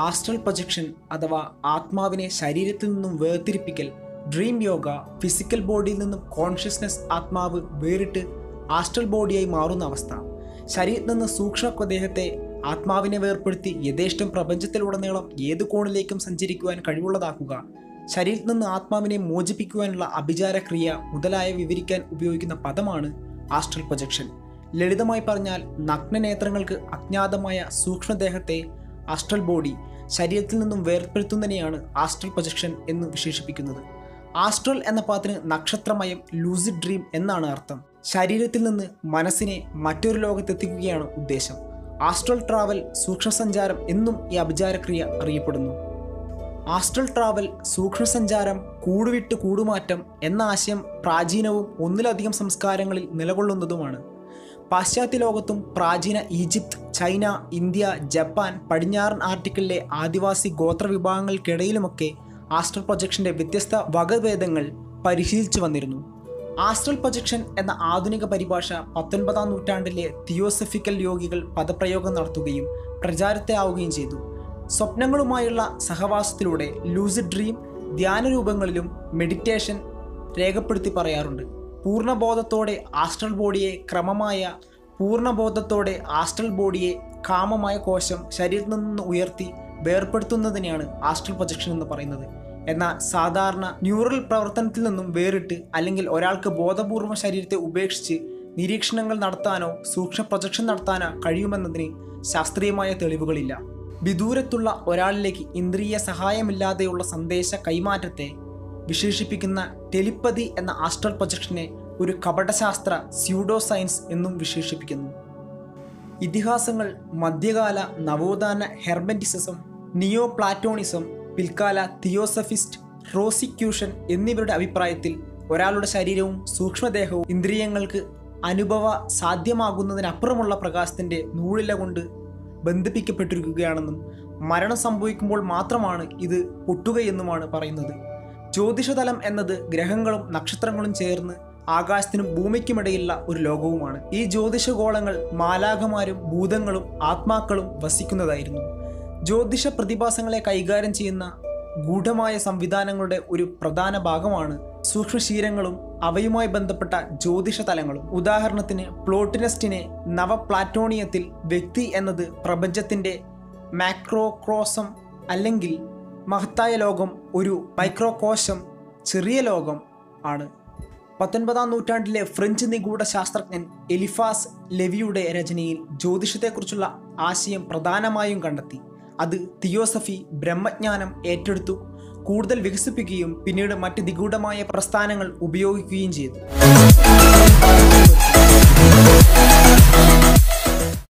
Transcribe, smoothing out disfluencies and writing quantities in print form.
Astral projection അഥവാ ആത്മാവിനെ ശരീരത്തിൽ നിന്നും വേർതിരിപ്പിക്കൽ, ഡ്രീം യോഗ, ഫിസിക്കൽ ബോഡിയിൽ നിന്നും കോൺഷ്യസ്നെസ് ആത്മാവ് വേറിട്ട് ആസ്ട്രൽ ബോഡിയായി മാറുന്ന അവസ്ഥ, ശരീരത്തിൽ നിന്ന് സൂക്ഷ്മ ദേഹത്തെ ആത്മാവിനെ വേർപ്പെടുത്തി യഥേഷ്ടം പ്രപഞ്ചത്തിലുടനീളം ഏത് കോണിലേക്കും സഞ്ചരിക്കുവാൻ കഴിവുള്ളതാക്കുക, ശരീരത്തിൽ നിന്ന് ആത്മാവിനെ മോചിപ്പിക്കുവാനുള്ള അഭിചാരക്രിയ മുതലായ വിവരിക്കാൻ ഉപയോഗിക്കുന്ന പദമാണ് ആസ്ട്രൽ പ്രൊജക്ഷൻ. ലളിതമായി പറഞ്ഞാൽ നഗ്നനേത്രങ്ങൾക്ക് അജ്ഞാതമായ സൂക്ഷ്മദേഹത്തെ ആസ്ട്രൽ ബോഡി ശരീരത്തിൽ നിന്നും വേർപ്പെടുത്തുന്നതിനെയാണ് ആസ്ട്രൽ പ്രൊജക്ഷൻ എന്ന് വിശേഷിപ്പിക്കുന്നത്. ആസ്ട്രൽ എന്ന പദത്തിന് നക്ഷത്രമയം, ലൂസിഡ് ഡ്രീം എന്നാണ് അർത്ഥം. ശരീരത്തിൽ നിന്ന് മനസ്സിനെ മറ്റൊരു ലോകത്തെത്തിക്കുകയാണ് ഉദ്ദേശം. ആസ്ട്രൽ ട്രാവൽ, സൂക്ഷ്മസഞ്ചാരം എന്നും ഈ അഭിചാരക്രിയ അറിയപ്പെടുന്നു. ആസ്ട്രൽ ട്രാവൽ, സൂക്ഷ്മസഞ്ചാരം, കൂടുവിട്ട് കൂടുമാറ്റം എന്ന ആശയം പ്രാചീനവും ഒന്നിലധികം സംസ്കാരങ്ങളിൽ നിലകൊള്ളുന്നതുമാണ്. പാശ്ചാത്യ ലോകത്തും പ്രാചീന ഈജിപ്ത്, ചൈന, ഇന്ത്യ, ജപ്പാൻ, പടിഞ്ഞാറൻ ആർട്ടിക്കിളിലെ ആദിവാസി ഗോത്ര വിഭാഗങ്ങൾക്കിടയിലുമൊക്കെ ആസ്ട്രൽ പ്രൊജക്ഷൻ്റെ വ്യത്യസ്ത വകഭേദങ്ങൾ പരിശീലിച്ചു വന്നിരുന്നു. ആസ്ട്രൽ പ്രൊജക്ഷൻ എന്ന ആധുനിക പരിഭാഷ 19-ാം നൂറ്റാണ്ടിലെ തിയോസഫിക്കൽ യോഗികൾ പദപ്രയോഗം നടത്തുകയും പ്രചാരത്തിലാവുകയും ചെയ്തു. സ്വപ്നങ്ങളുമായുള്ള സഹവാസത്തിലൂടെ ലൂസിഡ് ഡ്രീം ധ്യാനരൂപങ്ങളിലും മെഡിറ്റേഷൻ രേഖപ്പെടുത്തി പറയാറുണ്ട്. പൂർണ്ണബോധത്തോടെ ആസ്ട്രൽ ബോഡിയെ കാമമായ കോശം ശരീരത്തിൽ നിന്ന് ഉയർത്തി വേർപ്പെടുത്തുന്നതിനെയാണ് ആസ്ട്രൽ പ്രൊജക്ഷൻ എന്ന് പറയുന്നത്. എന്നാൽ സാധാരണ ന്യൂറൽ പ്രവർത്തനത്തിൽ നിന്നും വേറിട്ട് അല്ലെങ്കിൽ ഒരാൾക്ക് ബോധപൂർവം ശരീരത്തെ ഉപേക്ഷിച്ച് നിരീക്ഷണങ്ങൾ നടത്താനോ സൂക്ഷ്മ പ്രൊജക്ഷൻ നടത്താനോ കഴിയുമെന്നതിന് ശാസ്ത്രീയമായ തെളിവുകളില്ല. വിദൂരത്തുള്ള ഒരാളിലേക്ക് ഇന്ദ്രിയ സഹായമില്ലാതെയുള്ള സന്ദേശ കൈമാറ്റത്തെ വിശേഷിപ്പിക്കുന്ന ടെലിപ്പതി എന്ന ആസ്ട്രൽ പ്രൊജക്ഷനെ ഒരു കപടശാസ്ത്ര സ്യൂഡോ സയൻസ് എന്നും വിശേഷിപ്പിക്കുന്നു. ഇതിഹാസങ്ങൾ, മധ്യകാല നവോത്ഥാന ഹെർമെറ്റിസിസം, നിയോ പ്ലാറ്റോണിസം, പിൽക്കാല തിയോസഫിസ്റ്റ്, റോസിക്യൂഷൻ എന്നിവരുടെ അഭിപ്രായത്തിൽ ഒരാളുടെ ശരീരവും സൂക്ഷ്മദേഹവും ഇന്ദ്രിയങ്ങൾക്ക് അനുഭവ സാധ്യമാകുന്നതിനപ്പുറമുള്ള പ്രകാശത്തിൻ്റെ നൂലില കൊണ്ട് ബന്ധിപ്പിക്കപ്പെട്ടിരിക്കുകയാണെന്നും മരണം സംഭവിക്കുമ്പോൾ മാത്രമാണ് ഇത് പൊട്ടുകയെന്നുമാണ് പറയുന്നത്. ജ്യോതിഷതലം എന്നത് ഗ്രഹങ്ങളും നക്ഷത്രങ്ങളും ചേർന്ന് ആകാശത്തിനും ഭൂമിക്കുമിടയിലുള്ള ഒരു ലോകവുമാണ്. ഈ ജ്യോതിഷഗോളങ്ങൾ മാലാഖമാരും ഭൂതങ്ങളും ആത്മാക്കളും വസിക്കുന്നതായിരുന്നു. ജ്യോതിഷ പ്രതിഭാസങ്ങളെ കൈകാര്യം ചെയ്യുന്ന ഗൂഢമായ സംവിധാനങ്ങളുടെ ഒരു പ്രധാന ഭാഗമാണ് സൂക്ഷ്മശീലങ്ങളും അവയുമായി ബന്ധപ്പെട്ട ജ്യോതിഷ തലങ്ങളും. ഉദാഹരണത്തിന് പ്ലോട്ടിനസ്റ്റിനെ നവപ്ലാറ്റോണിയത്തിൽ വ്യക്തി എന്നത് പ്രപഞ്ചത്തിൻ്റെ മാക്രോക്രോസം അല്ലെങ്കിൽ മഹത്തായ ലോകം, ഒരു മൈക്രോകോശം ചെറിയ ലോകം ആണ്. 19-ാം നൂറ്റാണ്ടിലെ ഫ്രഞ്ച് നിഗൂഢ ശാസ്ത്രജ്ഞൻ എലിഫാസ് ലെവിയുടെ രചനയിൽ ജ്യോതിഷത്തെക്കുറിച്ചുള്ള ആശയം പ്രധാനമായും കണ്ടെത്തി. അത് തിയോസഫി, ബ്രഹ്മജ്ഞാനം ഏറ്റെടുത്തു കൂടുതൽ വികസിപ്പിക്കുകയും പിന്നീട് മറ്റ് നിഗൂഢമായ പ്രസ്ഥാനങ്ങൾ ഉപയോഗിക്കുകയും ചെയ്തു.